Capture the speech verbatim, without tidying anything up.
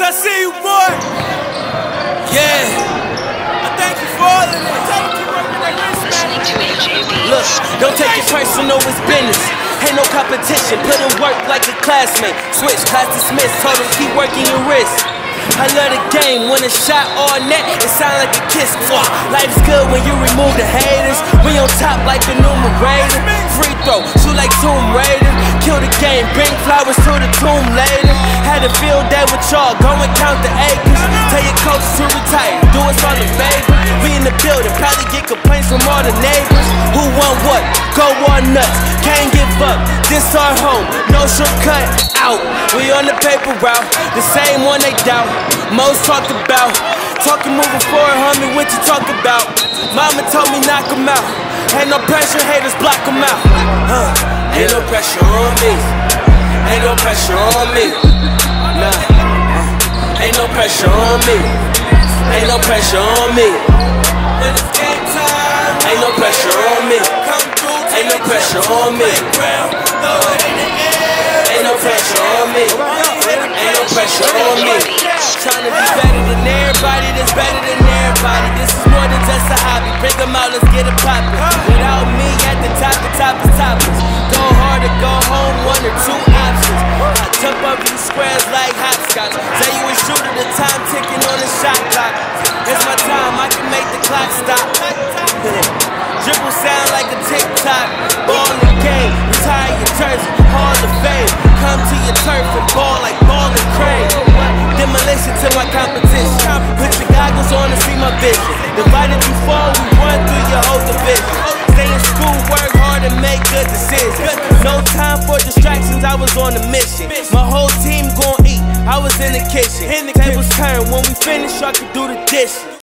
I see you, boy. Yeah. I thank you for all of this. Tell them keep working that wrist, man. Look, don't take it personal, it's business. Ain't no competition, put in work like a classmate. Switch, class dismissed, told him keep working your wrist. I love the game, when a shot or net, it sound like a kiss. Life's good when you remove the haters. We on top like the numerator. Free throw, shoot like Tomb Raider. Kill the game, bring flowers to the tomb later. Had a field day with y'all, go and count the acres. Tell your coach to retire, do us all a favor. We in the building, probably get complaints from all the neighbors. Who won what? Go war nuts, can't give up. This our home, no shortcut out. We on the paper route, the same one they doubt. Most talked about, talking moving forward, homie, what you talk about? Mama told me knock 'em out. Ain't no pressure, haters block 'em out. Huh. Ain't no pressure on me. Ain't no pressure on me. Nah. Uh. Ain't no pressure on me. Ain't no pressure on me. When it's game time, Ain't no pressure on me. come through. Ain't no pressure on me. Ground, throw it in the air. Ain't no pressure on me. Ain't no pressure on me. Trying to be better than everybody that's better than everybody. This is more than just a hobby. Bring them out, let's get it poppin'. Without me at the top, the top is topless. Go hard or go home, one or two options. I jump up these squares like hopscotch. Say you a shooter, the time ticking on the shot clock. It's my time, I can make the clock stop. Dribble sound like a tick-tock. Ball the game, retire your jersey, Hall of Fame. Come to your turf and ball like ball and crane. Demolition to my competition. Put your goggles on to see my vision. Divided before we run through your whole division. Stay in school, work hard and make good decisions. No time for distractions, I was on a mission. My whole team gon' eat, I was in the kitchen. Tables turn, when we finish, I can do the dishes.